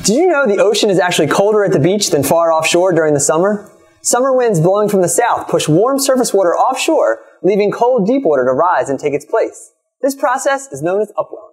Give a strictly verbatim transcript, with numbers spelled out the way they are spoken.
Did you know the ocean is actually colder at the beach than far offshore during the summer? Summer winds blowing from the south push warm surface water offshore, leaving cold deep water to rise and take its place. This process is known as upwelling.